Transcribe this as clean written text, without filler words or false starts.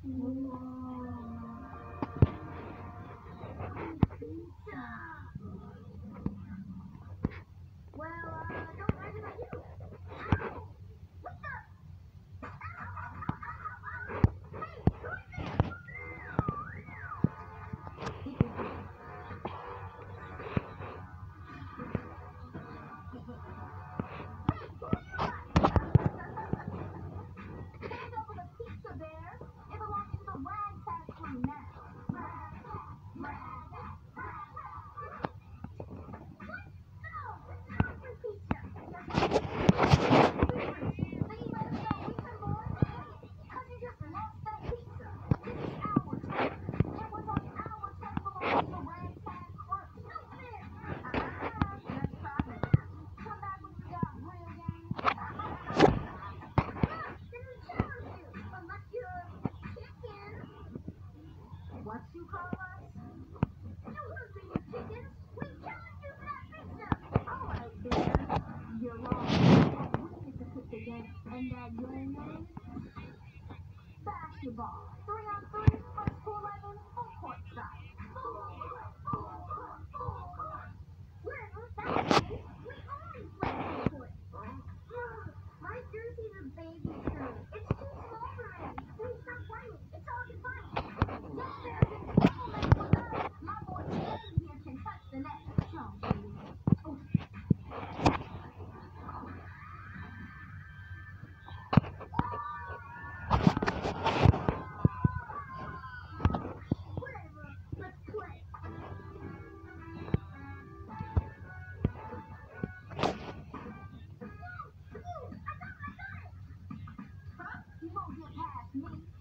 What you call us? You heard me, you chickens. We challenge you for that pizza. All right, there. You're wrong. We get to pick the game, and that game is basketball. 3-on-3, first to 11, full court style. Full court. Wherever that's the case, we always play full court. My jersey's a baby shirt. It's too small for me. Please stop playing. It's all you find. Yes, there's a gentleman with us. My boy Danny here can touch the net. No, baby. Oh. Whatever. Let's play. I got it. Huh? You won't get past me.